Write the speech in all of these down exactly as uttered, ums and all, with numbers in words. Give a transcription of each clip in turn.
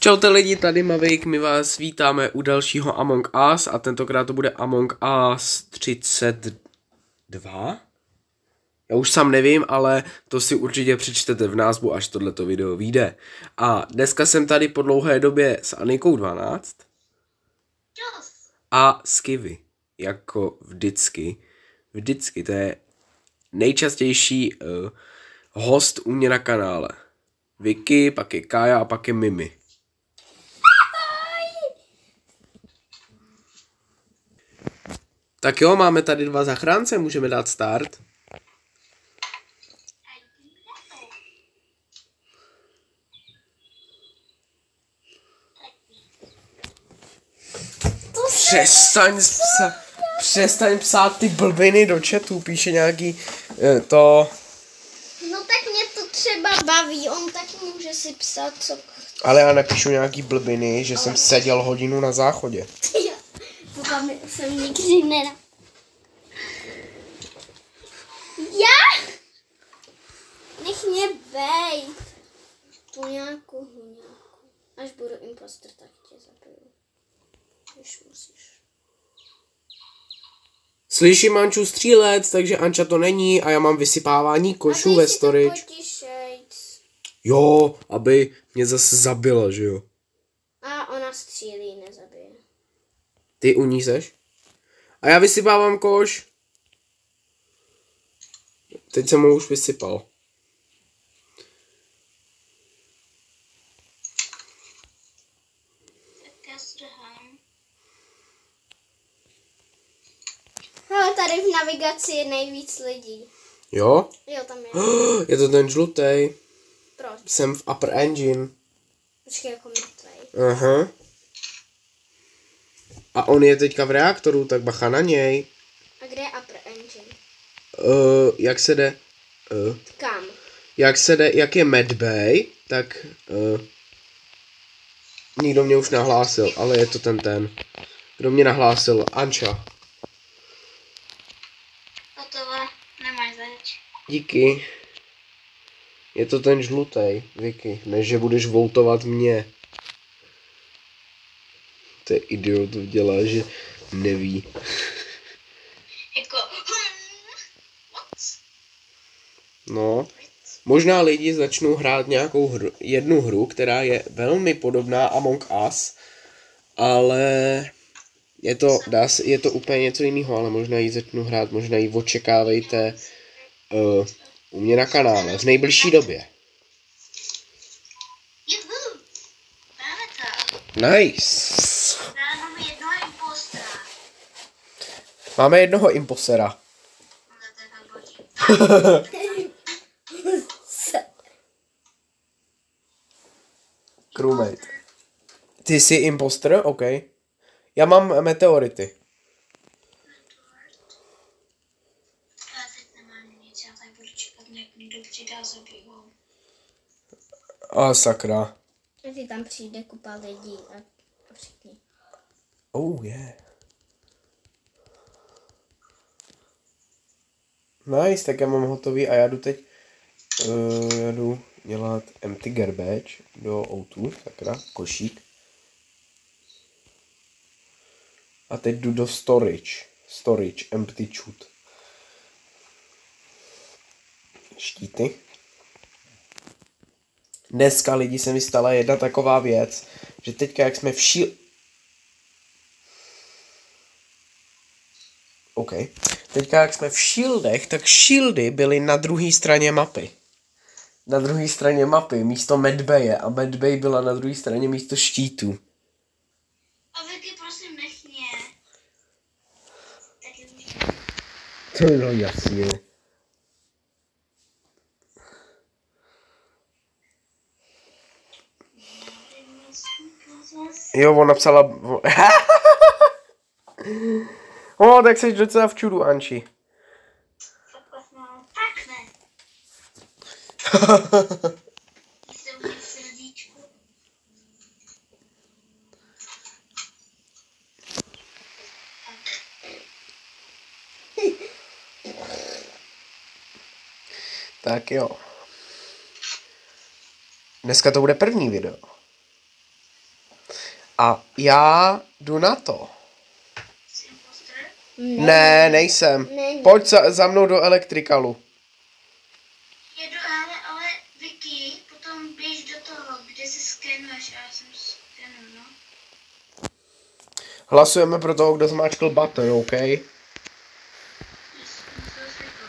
Čaute lidi, tady Mavic, my vás vítáme u dalšího Among Us a tentokrát to bude Among Us třicet dva? Já už sám nevím, ale to si určitě přečtete v názvu, až tohleto video vyjde. A dneska jsem tady po dlouhé době s Anikou dvanáct a s Kivy, jako vždycky. Vždycky, to je nejčastější uh, host u mě na kanále. Vicky, pak je Kája a pak je Mimi. Tak jo, máme tady dva zachránce, můžeme dát start. Přestaň psát, přestaň psát ty blbiny do chatu, píše nějaký eh, to... No tak mě to třeba baví, on taky může si psát, co... Ale já napíšu nějaký blbiny, že Ale... jsem seděl hodinu na záchodě. To tam jsem nikdy nedal. Já? Nech mě bejt. Tu nějakou huňáku. Až budu impostor, tak tě zabiju. Když musíš. Slyším Anču střílet, takže Anča to není a já mám vysypávání košů ve storage. Jo, aby mě zase zabila, že jo? A ona střílí, nezabije. Ty u ní seš? A já vysypávám koš. Teď jsem ho už vysypal. Ale tady v navigaci je nejvíc lidí. Jo? Jo, tam je. Je to ten žlutej. Proč? Jsem v upper engine. Počkej, jako mrtvej. Aha. A on je teďka v reaktoru, tak bacha na něj. A kde je upper engine? Uh, jak se jde? Uh, Kam? Jak se jde, jak je medbay, tak uh, nikdo mě už nahlásil, ale je to ten ten. Kdo mě nahlásil? Anča. Hotové, nemáš zač. Díky. Je to ten žlutej, Vicky, než že budeš voltovat mě. To je idiot, to dělá, že neví. Jako... No, možná lidi začnou hrát nějakou hru, jednu hru, která je velmi podobná Among Us, ale je to, dá se, je to úplně něco jiného, ale možná ji začnu hrát, možná ji očekávejte uh, u mě na kanále v nejbližší době. Nice. Máme jednoho impostora. Máme jednoho impostora. Crewmate. Ty jsi imposter? OK. Já mám meteority. Já teď nemám nic, já tady budu čekat, jak někdo přijde a zabijou. A sakra. Ty tam přijde kupa lidí a všichni. Oh yeah. Nice, tak já mám hotový a já jdu teď uh, já jdu dělat empty garbage do ó dva, sakra, košík. A teď jdu do storage, storage, empty chute. Štíty. Dneska lidi se mi stala jedna taková věc, že teďka jak jsme v šíl... OK. Teďka jak jsme v shieldech, tak shieldy byly na druhé straně mapy. Na druhé straně mapy místo medbaye a medbay byla na druhé straně místo štítů. A Vicky, prosím, nech mě. To je no jasně. Jo, on napsala... O, tak jsi docela v čudu, Anči. Tak ne. Jsem mě srdíčku. Tak jo. Dneska to bude první video. A já jdu na to. Jsi impostor? Ne, Ne, nejsem. Není. Pojď za, za mnou do elektrikalu. Jedu, ale, ale Vicky, potom běž do toho, kde se skenuješ a já jsem skenu, no. Hlasujeme pro toho, kdo zmáčkl button, OK? Yes, musel světlo.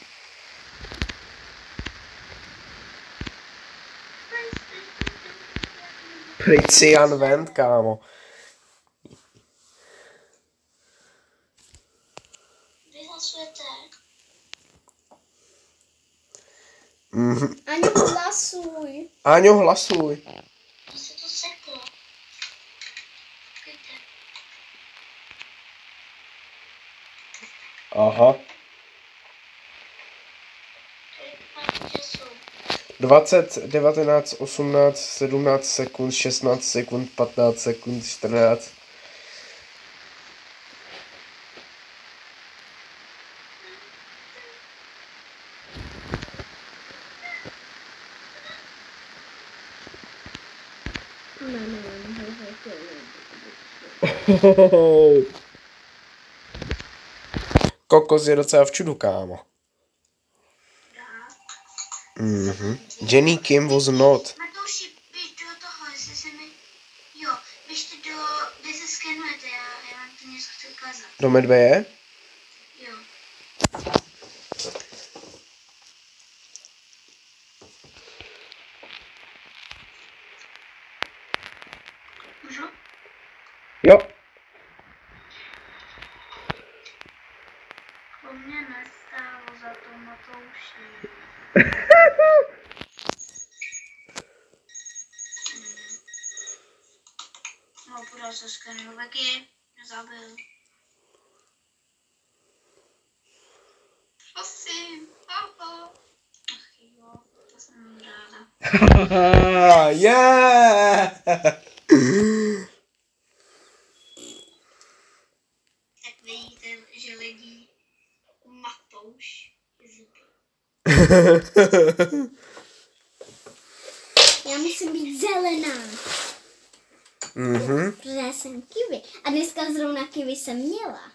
Pryč si Jan Vent, kámo. Vy hlasujete? Mhm. Ani hlasuj. Áňo, hlasuj. Mně se to seklo. Pojďte. Aha. Kolik máš času? dvacet, devatenáct, osmnáct, sedmnáct sekund, šestnáct sekund, patnáct sekund, čtrnáct. Ne, ne, ne, ne, ne, Ohohoho. Kokos je docela v čudu, kámo. Mhm. Jenny Kim was not. Matouši, běž do toho, jestli se mi... Jo, běžte do... kde se skenujete, já, já vám to něco chci ukázat. Do medveje? Jo. Můžu? Jo. Po mně nestálo za to Matouši. No, podal se skenuju, Veky, nezabil. Prosím, ahoj. Ach jo, to jsem ráda. Haha, yeah! Tak vidíte, že lidi Matouš je zbyl. Já musím být zelená. Mhm. Protože já jsem kiwi. A dneska zrovna kiwi jsem měla.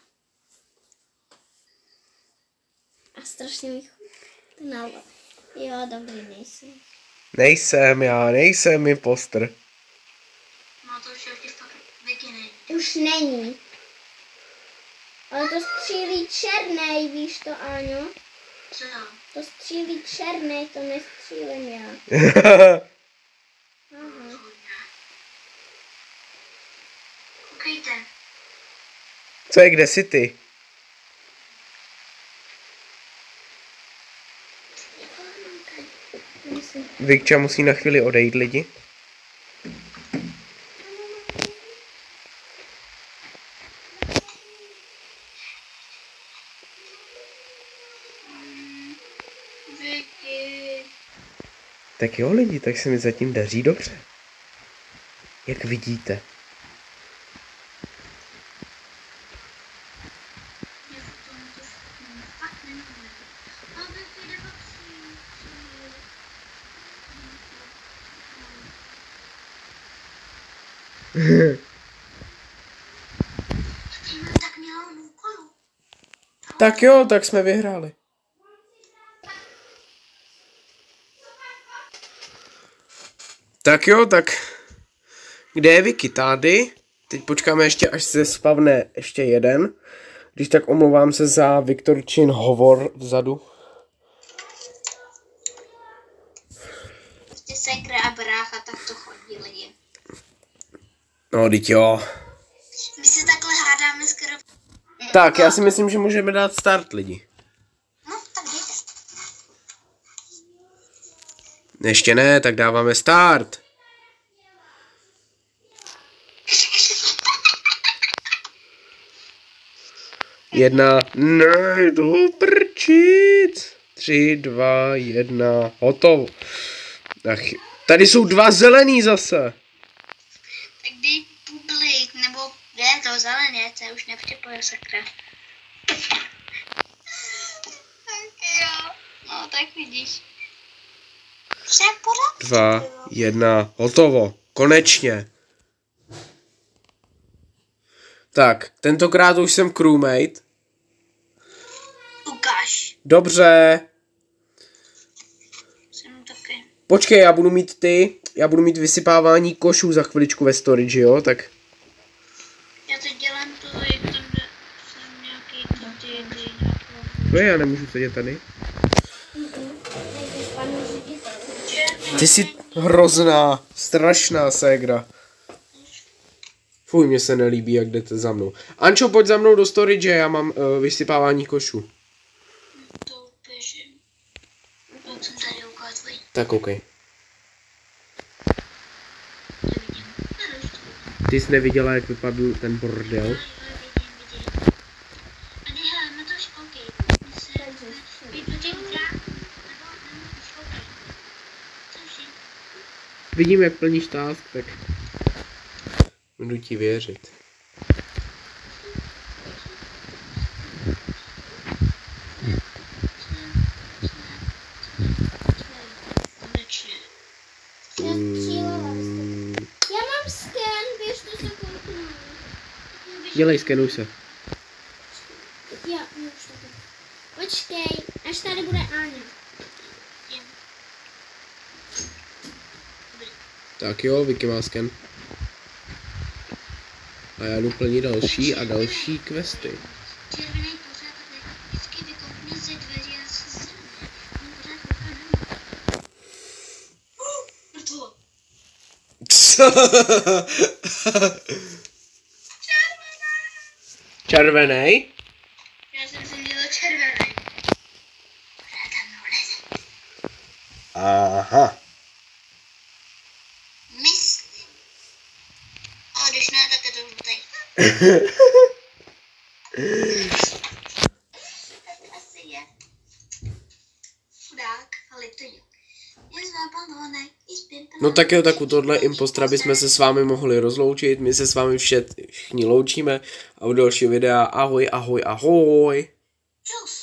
A strašně mi chutnalo. Jo, dobrý, nejsem. Nejsem já, nejsem imposter. Matouš je už fakt Veky není. Už není. Ale to střílí černej, víš to, Áňo? Co? To střílí černej, to nestřílím já. Aha. Koukejte. Co je, kde jsi ty? Vikča musí na chvíli odejít, lidi. Vicky. Tak jo, lidi, tak se mi zatím daří dobře. Jak vidíte. Já v tom to fakt nemůžu. A Vicky, jde patří. Tak měla on úkolu. Tak jo, tak jsme vyhráli. Tak jo, tak kde je Vicky? Tady. Teď počkáme ještě, až se spavne ještě jeden. Když tak omlouvám se za Viktorčin hovor vzadu. Prostě sekra a brácha, tak to chodí lidi. No, teď jo. My se takhle hádáme skoro... Tak, já si myslím, že můžeme dát start, lidi. No, tak dejte. Ještě ne, tak dáváme start. Jedna, ne, to prčit. Tři, dva, jedna, hotovo. Ach, tady jsou dva zelený zase. Tak dej publik, nebo ne, to zelené, to je už nepřipojil sakra. Tak jo, no tak vidíš. Vše pořád. Dva, jedna, hotovo. Konečně. Tak, tentokrát už jsem crewmate. Ukáž. Dobře. Jsem taky. Počkej, já budu mít ty, já budu mít vysypávání košů za chviličku ve storage, jo, tak. Já teď dělám to, jak tam jde, jsem nějaký ty, ty, ty, No já nemůžu sedět tady. Ty jsi hrozná, strašná ségra. Fuj, mně se nelíbí, jak jdete za mnou. Ančo, pojď za mnou do storage, já mám uh, vysypávání košů. To běžím. Jak jsem tady ukázal. Tak OK. Nevidím. Ty jsi neviděla, jak vypadl ten bordel? Vidím, vidím. A ne, hele, na to už OK. My se, my do těch vrát, nebo na to už OK. To už je. Vidím, jak plníš task, tak budu ti věřit. Konečně. Mm, Já mám sken, běžte se kouknout. dělej, skenuj se. Já, no už taky. Počkej, až tady bude Áňa. Jen. Tak jo, Vicky má sken. A já jdu plnit další a další questy. Červený pořád takhle vždycky vykopne ze dveří a se zrne. On pořád kouká na mě. Mrtvo. Červený? Já jsem si dělal červený. Pořád tam mnou leze. Aha. Myslím. A když ne, tak je to žlutej. Asi je. Chudák, ale to jo. Je zvápanovaný, i spěmpaný. No tak jo, tak u tohle impostra bychom se s vámi mohli rozloučit. My se s vámi vše, všichni loučíme. A u dalšího videa ahoj, ahoj, ahoj. Čus.